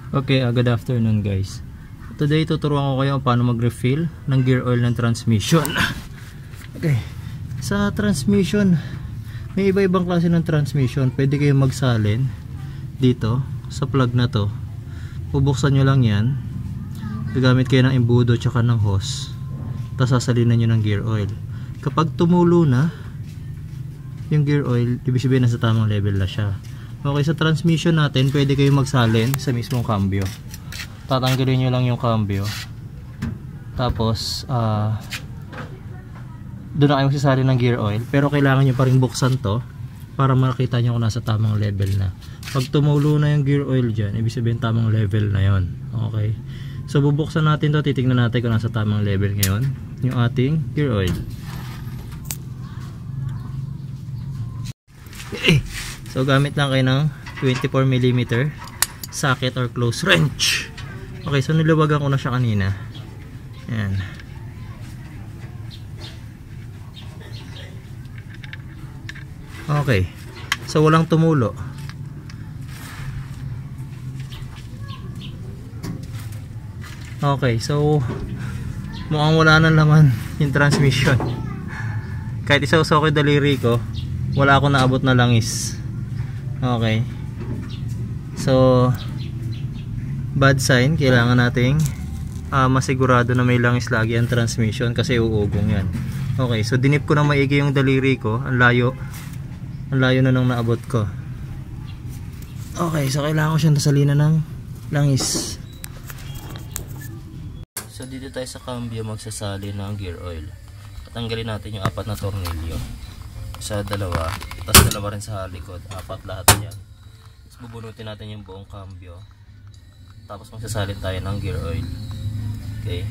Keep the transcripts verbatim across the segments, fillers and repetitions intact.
Okay, uh, good afternoon guys. Today tuturuan ko kayo paano mag-refill ng gear oil ng transmission. Okay, sa transmission may iba-ibang klase ng transmission. Pwede kayong magsalin dito sa plug na to. Bubuksan nyo lang yan, gagamit kayo ng embudo tsaka ng hose, tapos sasalinan nyo ng gear oil. Kapag tumulo na yung gear oil, ibig sabihin nasa tamang level na siya. Okay, sa transmission natin, pwede kayong magsalin sa mismong cambio. Tatanggalin nyo lang yung cambio. Tapos, uh, doon na kayo magsasalin ng gear oil. Pero kailangan nyo pa rin buksan to para makita nyo kung nasa tamang level na. Pag tumulo na yung gear oil dyan, ibig sabihin tamang level na yon. Okay. So, bubuksan natin to. Titignan natin kung nasa tamang level ngayon yung ating gear oil. Okay. So gamit lang kayo ng twenty-four millimeter socket or close wrench. Okay, so niluwagan ko na siya kanina. Ayan. Okay. So walang tumulo. Okay, so mukhang wala nang laman yung transmission. Kahit isaw-saw ko yung daliri ko, wala akong naabot na langis. Okay. So bad sign, kailangan nating uh, masigurado na may langis lagi ang transmission kasi uugong yan. Okay, so dinip ko na maigi yung daliri ko. Ang layo. Ang layo na nang naabot ko. Okay, so kailangan ko siyang tasalinan ng langis. So dito tayo sa cambio magsasali ng gear oil. Tatanggalin natin yung apat na tornilyo. Sa dalawa, tapos dalawa rin sa likod, apat lahat yan. Tapos bubunutin natin yung buong cambio, tapos magsasalin tayo ng gear oil. Okay.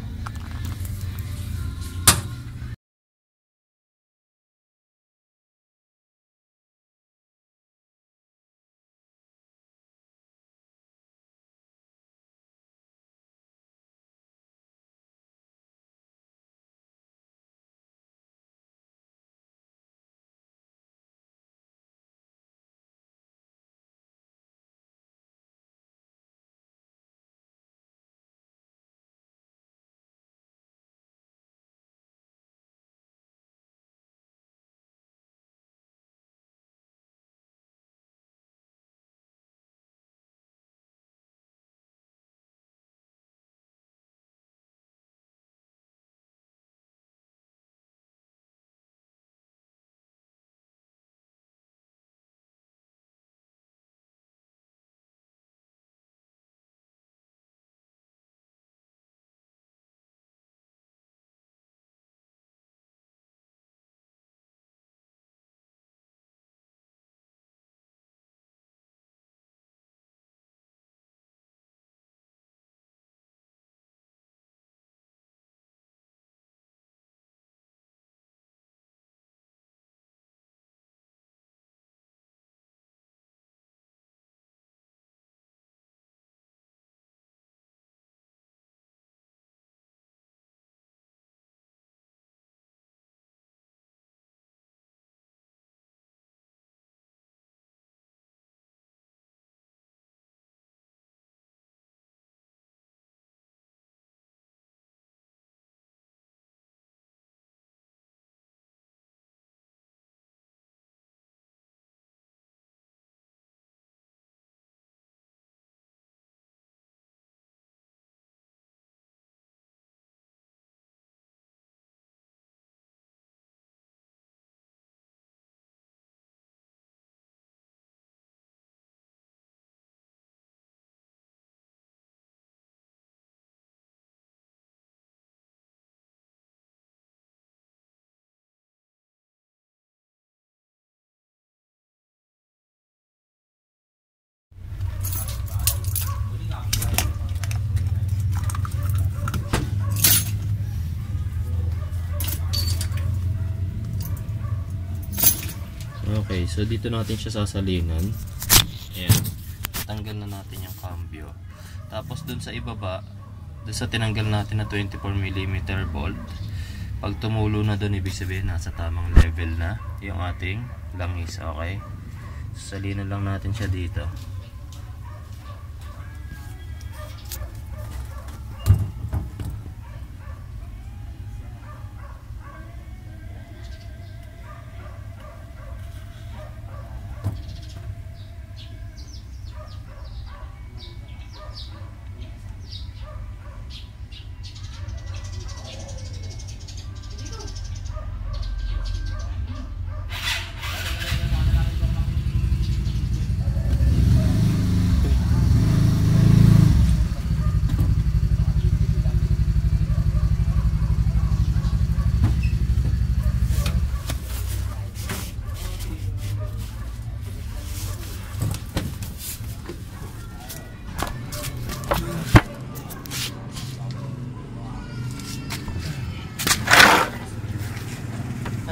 Okay, so dito natin siya sasalinan. Ayan. Tanggal na natin yung cambio. Tapos dun sa ibaba, dun sa tinanggal natin na twenty-four millimeter bolt, pag tumulo na dun, ibig sabihin nasa tamang level na yung ating langis. Okay, salinan lang natin siya dito.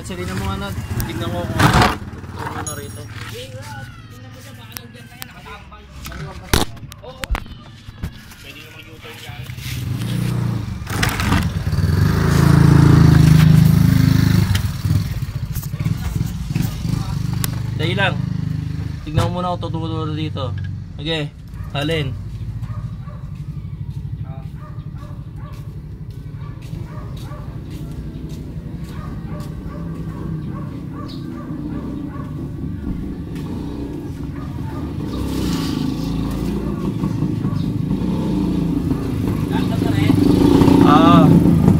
Selena mo nga na. Tignan ko kung ano. Turo na rito. Tingnan mo siya, baka nandyan na yan, nakatambay. Oo. Pwede na mag-U-turn dyan. Dahil lang. Tignan mo muna ako tuturo dito. Okay. Alin? Ah.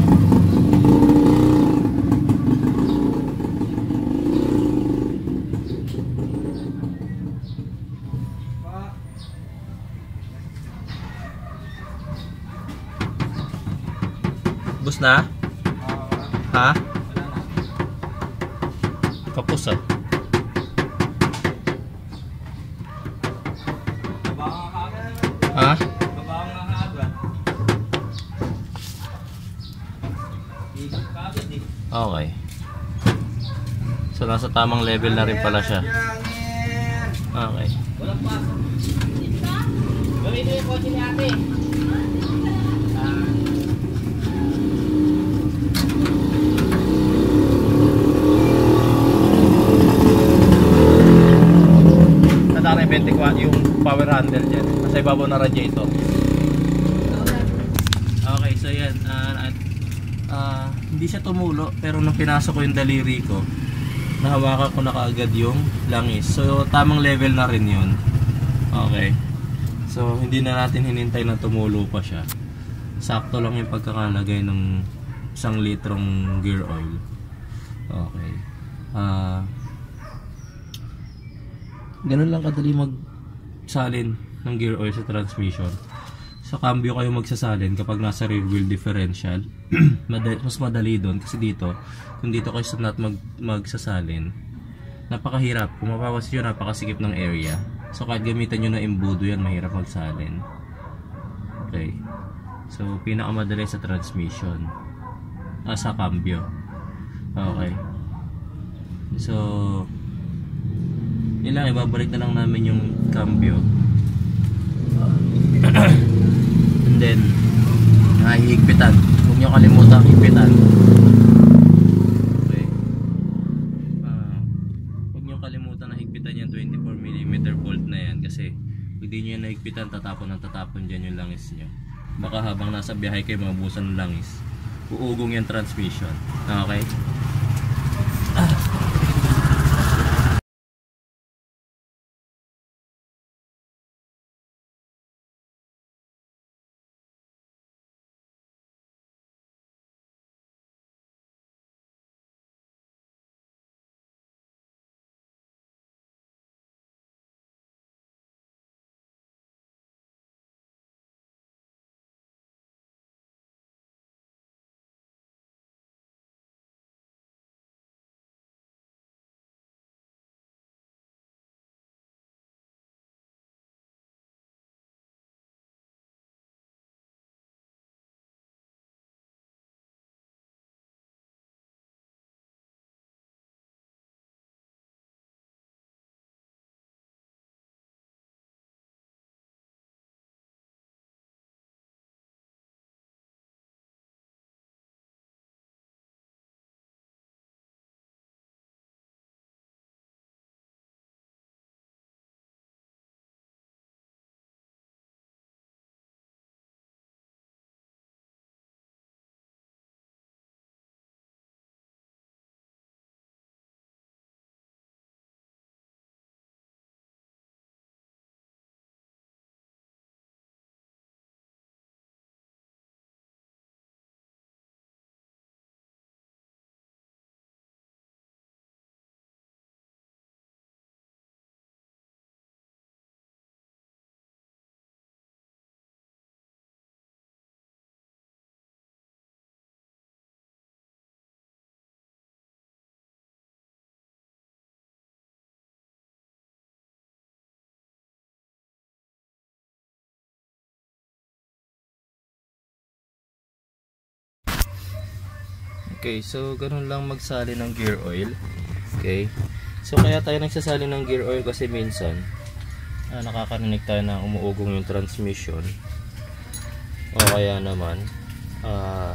Bus na? Ha? Kapos ah. Ha? Okay. So nasa tamang level na rin pala siya. Okay. Walang pasok. Gawin mo yung kotse ni ate. Nadaan yung twenty-one yung power handle dyan. Nasa ibabaw na radiator. Okay, so yan. Uh, uh, hindi siya tumulo, pero nung pinasok ko yung daliri ko, nahawakan ko na kaagad yung langis. So tamang level na rin yun. Okay. So hindi na natin hinintay na tumulo pa siya. Sakto lang yung pagkakalagay ng isang litrong gear oil. Okay. Ah... Uh, ganun lang kadali magsalin ng gear oil sa transmission. Sa cambio kayo magsasalin kapag nasa rear wheel differential. Madali, mas madali doon kasi dito, kung dito kayo sa nut mag, magsasalin, napakahirap. Kung mapapansin nyo, napakasikip ng area. So kahit gamitan nyo na imbudo yan, mahirap magsalin. Okay. So pinakamadali sa transmission. Ah, sa cambio. Okay. So yun lang, ibabalik na lang namin yung cambio. And then hihigpitan. Huwag nyo kalimutan higpitan. Okay. uh, Huwag nyo kalimutan na higpitan yung twenty-four millimeter bolt na yan. Kasi pag di nyo yan nahigpitan, tatapon ng tatapon dyan yung langis nyo. Baka habang nasa biyahe kayo mabusan ng langis, uugong yung transmission. Okay. ah. Okay, so ganun lang magsali ng gear oil. Okay. So kaya tayo nagsasali ng gear oil kasi minsan ah, nakakarinig tayo na umuugong yung transmission. O kaya naman ah,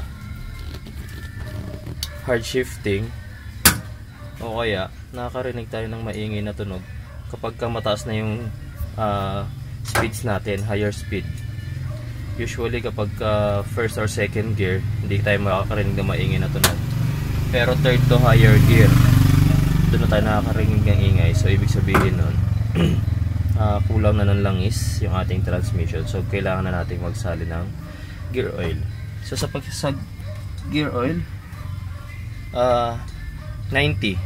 hard shifting. O kaya nakakarinig tayo ng maingay na tunog kapag ka mataas na yung ah, speeds natin, higher speed. Usually kapag uh, first or second gear, hindi tayo makakarinig ng maingay na tunog. Pero third to higher gear, doon na tayo nakakarinig ng ingay. So ibig sabihin nun, uh, kulang na ng langis yung ating transmission. So kailangan na natin magsali ng gear oil. So sa pagsasag gear oil, uh, ninety.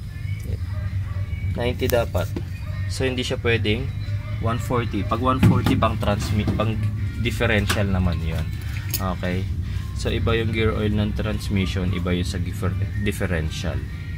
ninety dapat. So hindi siya pwedeng one forty. Pag one forty pang transmit, pang differential naman yun. Okay. So iba yung gear oil ng transmission, iba yung sa differential.